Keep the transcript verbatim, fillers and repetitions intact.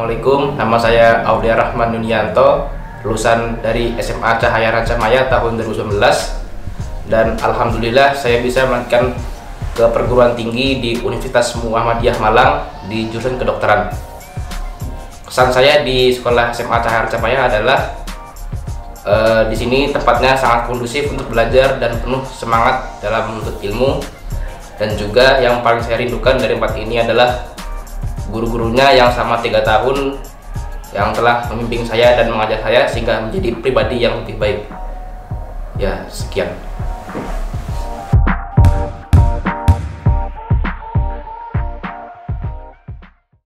Assalamualaikum, nama saya Aulia Rahman Yunianto, lulusan dari S M A Cahaya Rancamaya tahun dua ribu sembilan belas, dan alhamdulillah saya bisa melanjutkan ke perguruan tinggi di Universitas Muhammadiyah Malang di jurusan kedokteran. Kesan saya di sekolah S M A Cahaya Rancamaya adalah eh, di sini tempatnya sangat kondusif untuk belajar dan penuh semangat dalam menuntut ilmu, dan juga yang paling saya rindukan dari tempat ini adalah guru-gurunya yang selama tiga tahun yang telah membimbing saya dan mengajar saya sehingga menjadi pribadi yang lebih baik. Ya, sekian.